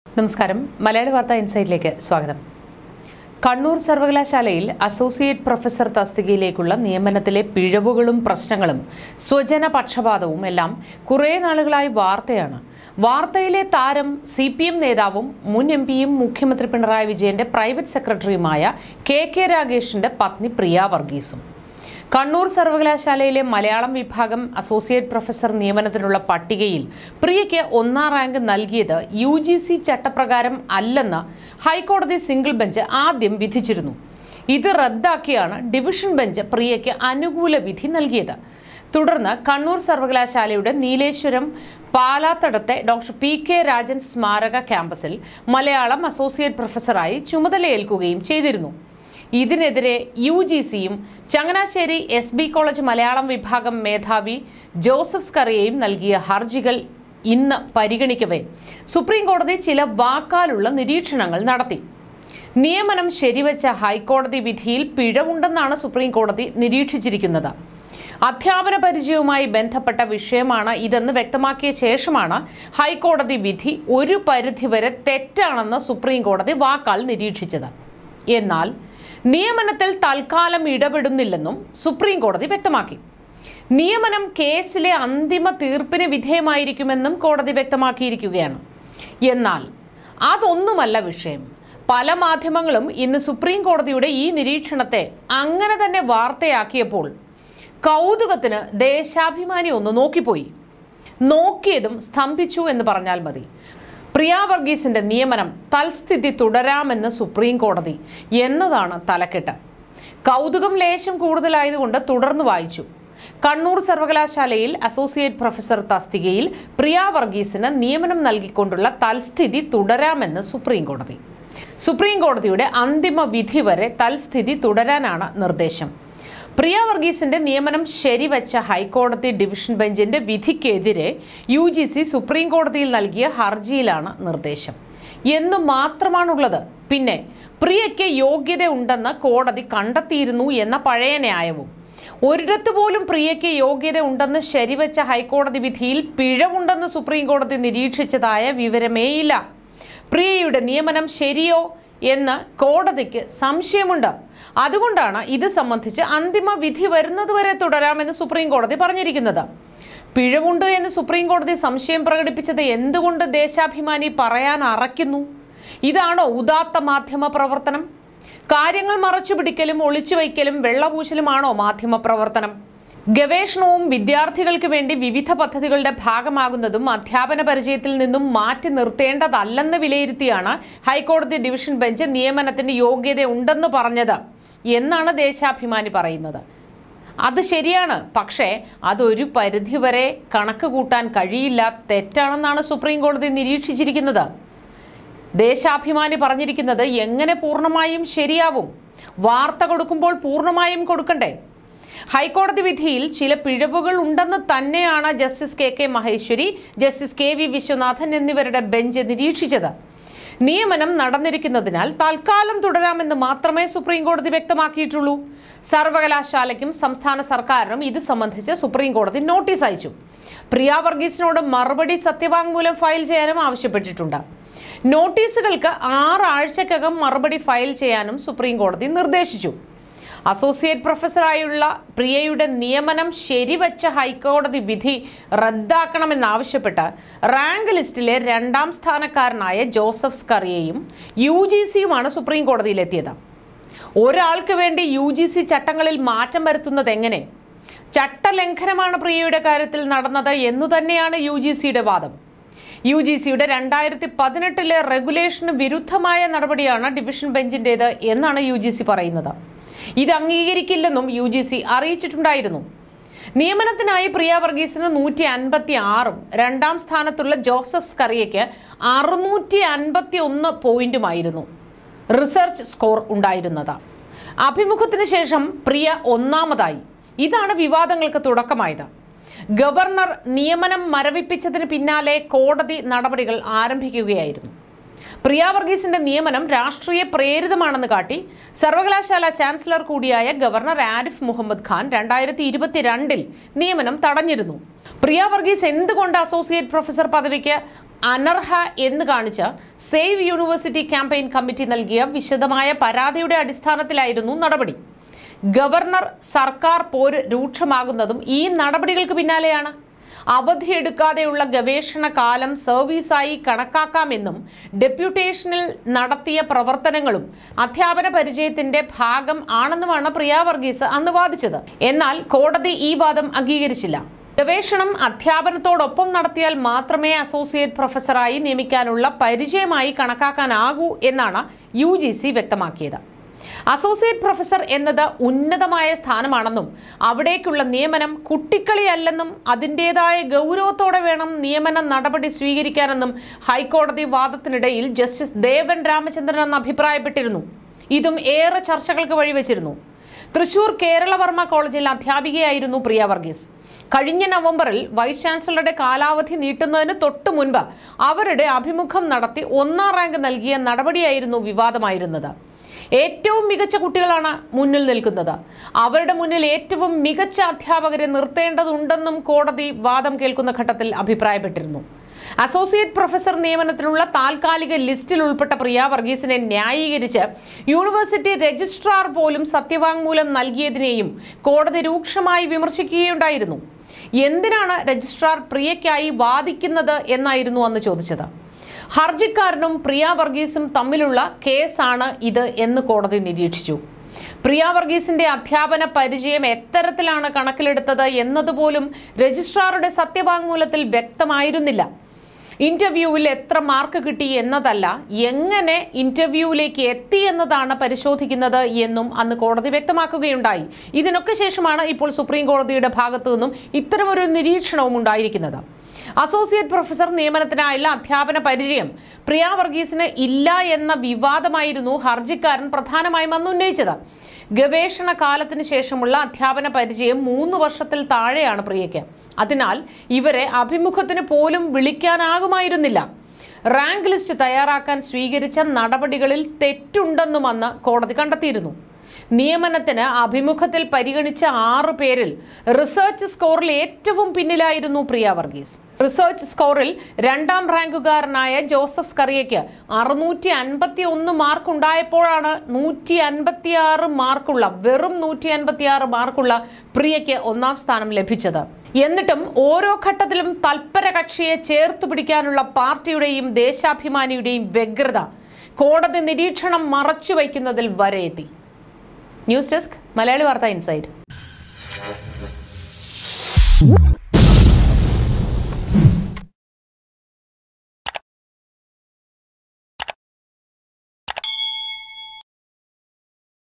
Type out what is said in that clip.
നമസ്കാരം. മലയാള വാർത്താ ഇൻസൈറ്റിലേക്ക് സ്വാഗതം. കണ്ണൂർ സർവകലാശാലയിൽ അസോസിയേറ്റ് പ്രൊഫസർ തസ്തികയിലേക്കുള്ള നിയമനത്തിലെ പിഴവുകളും പ്രശ്നങ്ങളും സ്വജന പക്ഷപാതവും എല്ലാം കുറേ നാളുകളായി വാർത്തയാണ്. വാർത്തയിലെ താരം CPM നേതാവും മുൻ MPയും മുഖ്യമന്ത്രി പിണറായി വിജയന്റെ പ്രൈവറ്റ് സെക്രട്ടറിയുമായ KK രാഗേഷിന്റെ പത്നി പ്രിയ വർഗീസും. കണ്ണൂർ സർവകലാശാലയിലെ മലയാളം വിഭാഗം അസോസിയേറ്റ് പ്രൊഫസർ നിയമനത്തിനുള്ള പട്ടികയിൽ പ്രിയയ്ക്ക് 1ാം റാങ്ക് നൽകിയത് UGC ചട്ടപ്രകാരം അല്ലെന്ന് ഹൈക്കോടതി സിംഗിൾ ബെഞ്ച് ആദ്യം വിധിച്ചിരുന്നു. ഇത് റദ്ദാക്കിയാണ് ഡിവിഷൻ ബെഞ്ച് പ്രിയയ്ക്ക് അനുകൂല വിധി നൽകിയത്. തുടർന്ന് കണ്ണൂർ സർവകലാശാലയുടെ നീലേശ്വരം പാലാത്തടത്തെ ഡോക്ടർ PK രാജൻ സ്മാരക ക്യാമ്പസിൽ മലയാളം അസോസിയേറ്റ് പ്രൊഫസറായി ചുമതലയേൽക്കുകയും ചെയ്തിരുന്നു. ഇതിനെതിരെ UGCയും ചങ്ങനാശ്ശേരി SB കോളേജ് മലയാളം വിഭാഗം മേധാവി ജോസഫ് സ്കറിയയും നൽകിയ ഹർജികൾ ഇന്ന് പരിഗണിക്കവേ സുപ്രീം കോടതി ചില വാക്കാലുള്ള നിരീക്ഷണങ്ങൾ നടത്തി. നിയമനം ശരിവെച്ച ഹൈക്കോടതി വിധിയിൽ പിഴവുണ്ടെന്നാണ് സുപ്രീം കോടതി നിരീക്ഷിച്ചിരിക്കുന്നത്. അധ്യാപന പരിചയവുമായി ബന്ധപ്പെട്ട വിഷയമാണ് ഇതെന്ന് വ്യക്തമാക്കിയ ശേഷമാണ് ഹൈക്കോടതി വിധി ഒരു പരിധിവരെ തെറ്റാണെന്ന് സുപ്രീം കോടതി വാക്കാൽ നിരീക്ഷിച്ചത്. എന്നാൽ നിയമനത്തിൽ തൽക്കാലം ഇടപെടുന്നില്ലെന്നും സുപ്രീം കോടതി വ്യക്തമാക്കി. നിയമനം കേസിലെ അന്തിമ തീർപ്പിന് വിധേയമായിരിക്കുമെന്നും കോടതി വ്യക്തമാക്കിയിരിക്കുകയാണ്. എന്നാൽ അതൊന്നുമല്ല വിഷയം. പല മാധ്യമങ്ങളും ഇന്ന് സുപ്രീം കോടതിയുടെ ഈ നിരീക്ഷണത്തെ അങ്ങനെ തന്നെ വാർത്തയാക്കിയപ്പോൾ കൗതുകത്തിന് ദേശാഭിമാനി ഒന്ന് നോക്കിപ്പോയി. നോക്കിയതും സ്തംഭിച്ചു എന്ന് പറഞ്ഞാൽ മതി. പ്രിയ വർഗീസിന്റെ നിയമനം തൽസ്ഥിതി തുടരാമെന്ന് സുപ്രീം കോടതി എന്നതാണ് തലക്കെട്ട്. കൗതുകം ലേശം കൂടുതലായതുകൊണ്ട് തുടർന്ന് വായിച്ചു. കണ്ണൂർ സർവകലാശാലയിൽ അസോസിയേറ്റ് പ്രൊഫസർ തസ്തികയിൽ പ്രിയ വർഗീസിന് നിയമനം നൽകിക്കൊണ്ടുള്ള തൽസ്ഥിതി തുടരാമെന്ന് സുപ്രീം കോടതി. സുപ്രീം കോടതിയുടെ അന്തിമ വിധി വരെ തൽസ്ഥിതി തുടരാനാണ് നിർദ്ദേശം. പ്രിയ വർഗീസിന്റെ നിയമനം ശരിവെച്ച ഹൈക്കോടതി ഡിവിഷൻ ബെഞ്ചിന്റെ വിധിക്കെതിരെ UGC സുപ്രീം കോടതിയിൽ നൽകിയ ഹർജിയിലാണ് നിർദ്ദേശം എന്നു മാത്രമാണുള്ളത്. പിന്നെ പ്രിയയ്ക്ക് യോഗ്യത ഉണ്ടെന്ന് കോടതി കണ്ടെത്തിയിരുന്നു എന്ന പഴയ ന്യായവും. ഒരിടത്ത് പോലും പ്രിയയ്ക്ക് യോഗ്യത ഉണ്ടെന്ന് ശരിവെച്ച ഹൈക്കോടതി വിധിയിൽ പിഴവുണ്ടെന്ന് സുപ്രീം കോടതി നിരീക്ഷിച്ചതായ വിവരമേയില്ല. പ്രിയയുടെ നിയമനം ശരിയോ എന്ന് കോടതിക്ക് സംശയമുണ്ട്. അതുകൊണ്ടാണ് ഇത് സംബന്ധിച്ച് അന്തിമ വിധി വരുന്നതുവരെ തുടരാമെന്ന് സുപ്രീം കോടതി പറഞ്ഞിരിക്കുന്നത്. പിഴവുണ്ട് എന്ന് സുപ്രീം കോടതി സംശയം പ്രകടിപ്പിച്ചത് എന്തുകൊണ്ട് ദേശാഭിമാനി പറയാൻ അറയ്ക്കുന്നു? ഇതാണോ ഉദാത്ത മാധ്യമ പ്രവർത്തനം? കാര്യങ്ങൾ മറച്ചുപിടിക്കലും ഒളിച്ചുവയ്ക്കലും വെള്ളപൂശലുമാണോ മാധ്യമ പ്രവർത്തനം? ഗവേഷണവും വിദ്യാർത്ഥികൾക്ക് വേണ്ടി വിവിധ പദ്ധതികളുടെ ഭാഗമാകുന്നതും അധ്യാപന പരിചയത്തിൽ നിന്നും മാറ്റി നിർത്തേണ്ടതല്ലെന്ന് വിലയിരുത്തിയാണ് ഹൈക്കോടതി ഡിവിഷൻ ബെഞ്ച് നിയമനത്തിന് യോഗ്യത ഉണ്ടെന്ന് പറഞ്ഞത് എന്നാണ് ദേശാഭിമാനി പറയുന്നത്. അത് ശരിയാണ്. പക്ഷേ അതൊരു പരിധിവരെ കണക്ക് കൂട്ടാൻ കഴിയില്ല, തെറ്റാണെന്നാണ് സുപ്രീം കോടതി നിരീക്ഷിച്ചിരിക്കുന്നത്. ദേശാഭിമാനി പറഞ്ഞിരിക്കുന്നത് എങ്ങനെ പൂർണ്ണമായും ശരിയാവും? വാർത്ത കൊടുക്കുമ്പോൾ പൂർണ്ണമായും കൊടുക്കണ്ടേ? ഹൈക്കോടതി വിധിയിൽ ചില പിഴവുകൾ ഉണ്ടെന്ന് തന്നെയാണ് justice KK Maheshwari, justice KV Viswanathan എന്നിവരുടെ ബെഞ്ച് നിരീക്ഷിച്ചത്. നിയമനം നടന്നിരിക്കുന്നതിനാൽ തൽക്കാലം തുടരാമെന്ന് മാത്രമേ സുപ്രീം കോടതി വ്യക്തമാക്കിയിട്ടുള്ളൂ. സർവകലാശാലയ്ക്കും സംസ്ഥാന സർക്കാരിനും ഇത് സംബന്ധിച്ച് സുപ്രീം കോടതി നോട്ടീസ് അയച്ചു. പ്രിയ വർഗീസിനോട് മറുപടി സത്യവാങ്മൂലം ഫയൽ ചെയ്യാനും ആവശ്യപ്പെട്ടിട്ടുണ്ട്. നോട്ടീസുകൾക്ക് 6 ആഴ്ചക്കകം മറുപടി ഫയൽ ചെയ്യാനും സുപ്രീം കോടതി നിർദ്ദേശിച്ചു. അസോസിയേറ്റ് പ്രൊഫസറായുള്ള പ്രിയയുടെ നിയമനം ശരിവെച്ച ഹൈക്കോടതി വിധി റദ്ദാക്കണമെന്നാവശ്യപ്പെട്ട് റാങ്ക് ലിസ്റ്റിലെ 2ാം സ്ഥാനക്കാരനായ ജോസഫ് സ്കറിയയും UGCയുമാണ് സുപ്രീം കോടതിയിലെത്തിയത്. ഒരാൾക്ക് വേണ്ടി UGC ചട്ടങ്ങളിൽ മാറ്റം വരുത്തുന്നത് എങ്ങനെ? ചട്ടലംഘനമാണ് പ്രിയയുടെ കാര്യത്തിൽ നടന്നത് എന്നു തന്നെയാണ് UGCയുടെ വാദം. UGCയുടെ 2018 റെഗുലേഷന് വിരുദ്ധമായ നടപടിയാണ് ഡിവിഷൻ ബെഞ്ചിൻ്റേത് എന്നാണ് UGC പറയുന്നത്. ഇത് അംഗീകരിക്കില്ലെന്നും UGC അറിയിച്ചിട്ടുണ്ടായിരുന്നു. നിയമനത്തിനായി പ്രിയ വർഗീസിന് 156ഉം 2ാം സ്ഥാനത്തുള്ള ജോസഫ് സ്കറിയയ്ക്ക് 651 പോയിന്റുമായിരുന്നു റിസർച്ച് സ്കോർ ഉണ്ടായിരുന്നത്. അഭിമുഖത്തിന് ശേഷം പ്രിയ 1ാമതായി. ഇതാണ് വിവാദങ്ങൾക്ക് തുടക്കമായത്. ഗവർണർ നിയമനം മരവിപ്പിച്ചതിന് പിന്നാലെ കോടതി നടപടികൾ ആരംഭിക്കുകയായിരുന്നു. പ്രിയ വർഗീസിന്റെ നിയമനം രാഷ്ട്രീയ പ്രേരിതമാണെന്ന് കാട്ടി സർവകലാശാല ചാൻസലർ കൂടിയായ ഗവർണർ ആരിഫ് മുഹമ്മദ് ഖാൻ 2022 നിയമനം തടഞ്ഞിരുന്നു. പ്രിയ വർഗീസ് എന്തുകൊണ്ട് അസോസിയേറ്റ് പ്രൊഫസർ പദവിക്ക് അനർഹ എന്ന് കാണിച്ച് സേവ് യൂണിവേഴ്സിറ്റി ക്യാമ്പയിൻ കമ്മിറ്റി നൽകിയ വിശദമായ പരാതിയുടെ അടിസ്ഥാനത്തിലായിരുന്നു നടപടി. ഗവർണർ സർക്കാർ പോര് രൂക്ഷമാകുന്നതും ഈ നടപടികൾക്ക് പിന്നാലെയാണ്. അവധിയെടുക്കാതെയുള്ള ഗവേഷണ കാലം സർവീസായി കണക്കാക്കാമെന്നും ഡെപ്യൂട്ടേഷനിൽ നടത്തിയ പ്രവർത്തനങ്ങളും അധ്യാപന പരിചയത്തിന്റെ ഭാഗം ആണെന്നുമാണ് പ്രിയ വർഗീസ് അന്ന് വാദിച്ചത്. എന്നാൽ കോടതി ഈ വാദം അംഗീകരിച്ചില്ല. ഗവേഷണം അധ്യാപനത്തോടൊപ്പം നടത്തിയാൽ മാത്രമേ അസോസിയേറ്റ് പ്രൊഫസറായി നിയമിക്കാനുള്ള പരിചയമായി കണക്കാക്കാനാകൂ എന്നാണ് UGC വ്യക്തമാക്കിയത്. അസോസിയേറ്റ് പ്രൊഫസർ എന്നത് ഉന്നതമായ സ്ഥാനമാണെന്നും അവിടേക്കുള്ള നിയമനം കുട്ടിക്കളിയല്ലെന്നും അതിൻ്റെതായ ഗൗരവത്തോടെ വേണം നിയമന നടപടി സ്വീകരിക്കാനെന്നും ഹൈക്കോടതി വാദത്തിനിടയിൽ ജസ്റ്റിസ് ദേവൻ രാമചന്ദ്രൻ അന്ന് അഭിപ്രായപ്പെട്ടിരുന്നു. ഇതും ഏറെ ചർച്ചകൾക്ക് വഴിവെച്ചിരുന്നു. തൃശൂർ കേരളവർമ്മ കോളേജിൽ അധ്യാപികയായിരുന്നു പ്രിയ വർഗീസ്. കഴിഞ്ഞ നവംബറിൽ വൈസ് ചാൻസലറുടെ കാലാവധി നീട്ടുന്നതിന് തൊട്ടു മുൻപ് അവരുടെ അഭിമുഖം നടത്തി 1ാം റാങ്ക് നൽകിയ നടപടിയായിരുന്നു വിവാദമായിരുന്നത്. ഏറ്റവും മികച്ച കുട്ടികളാണ് മുന്നിൽ നിൽക്കുന്നത്. അവരുടെ മുന്നിൽ ഏറ്റവും മികച്ച അധ്യാപകരെ നിർത്തേണ്ടതുണ്ടെന്നും കോടതി വാദം കേൾക്കുന്ന ഘട്ടത്തിൽ അഭിപ്രായപ്പെട്ടിരുന്നു. അസോസിയേറ്റ് പ്രൊഫസർ നിയമനത്തിനുള്ള താൽക്കാലിക ലിസ്റ്റിൽ ഉൾപ്പെട്ട പ്രിയ വർഗീസിനെ ന്യായീകരിച്ച് യൂണിവേഴ്സിറ്റി രജിസ്ട്രാർ പോലും സത്യവാങ്മൂലം നൽകിയതിനെയും കോടതി രൂക്ഷമായി വിമർശിക്കുകയുണ്ടായിരുന്നു. എന്തിനാണ് രജിസ്ട്രാർ പ്രിയയ്ക്കായി വാദിക്കുന്നത് എന്നായിരുന്നു അന്ന് ചോദിച്ചത്. ഹർജിക്കാരനും പ്രിയ വർഗീസും തമ്മിലുള്ള കേസാണ് ഇത് എന്ന് കോടതി നിരീക്ഷിച്ചു. പ്രിയ വർഗീസിന്റെ അധ്യാപന പരിചയം എത്തരത്തിലാണ് കണക്കിലെടുത്തത് എന്നതുപോലും രജിസ്ട്രാറുടെ സത്യവാങ്മൂലത്തിൽ വ്യക്തമായിരുന്നില്ല. ഇന്റർവ്യൂവിൽ എത്ര മാർക്ക് കിട്ടി എന്നതല്ല, എങ്ങനെ ഇന്റർവ്യൂവിലേക്ക് എത്തി എന്നതാണ് പരിശോധിക്കുന്നത് എന്നും അന്ന് കോടതി വ്യക്തമാക്കുകയുണ്ടായി. ഇതിനൊക്കെ ശേഷമാണ് ഇപ്പോൾ സുപ്രീം കോടതിയുടെ ഭാഗത്തു നിന്നും ഇത്തരമൊരു നിരീക്ഷണവും ഉണ്ടായിരിക്കുന്നത്. അസോസിയേറ്റ് പ്രൊഫസർ നിയമനത്തിനായുള്ള അധ്യാപന പരിചയം പ്രിയ വർഗീസിന് ഇല്ല എന്ന വിവാദമായിരുന്നു ഹർജിക്കാരൻ പ്രധാനമായും അന്ന് ഉന്നയിച്ചത്. ഗവേഷണ കാലത്തിന് ശേഷമുള്ള അധ്യാപന പരിചയം 3 വർഷത്തിൽ താഴെയാണ് പ്രിയയ്ക്ക്. അതിനാൽ ഇവരെ അഭിമുഖത്തിന് പോലും വിളിക്കാനാകുമായിരുന്നില്ല. റാങ്ക് ലിസ്റ്റ് തയ്യാറാക്കാൻ സ്വീകരിച്ച നടപടികളിൽ തെറ്റുണ്ടെന്നും അന്ന് കോടതി കണ്ടെത്തിയിരുന്നു. നിയമനത്തിന് അഭിമുഖത്തിൽ പരിഗണിച്ച 6 പേരിൽ റിസർച്ച് സ്കോറിൽ ഏറ്റവും പിന്നിലായിരുന്നു പ്രിയ വർഗീസ്. റിസർച്ച് സ്കോറിൽ 2ാം റാങ്കുകാരനായ ജോസഫ് സ്കറിയയ്ക്ക് 651 മാർക്ക് ഉണ്ടായപ്പോഴാണ് 156 മാർക്കുള്ള വെറും 156 മാർക്കുള്ള പ്രിയയ്ക്ക് 1ാം സ്ഥാനം ലഭിച്ചത്. എന്നിട്ടും ഓരോ ഘട്ടത്തിലും തൽപര കക്ഷിയെ ചേർത്തു പിടിക്കാനുള്ള പാർട്ടിയുടെയും ദേശാഭിമാനിയുടെയും വ്യഗ്രത കോടതി നിരീക്ഷണം മറച്ചുവയ്ക്കുന്നതിൽ വരെ എത്തി. ന്യൂസ് ഡെസ്ക് മലയാളി വാർത്ത ഇൻസൈഡ്.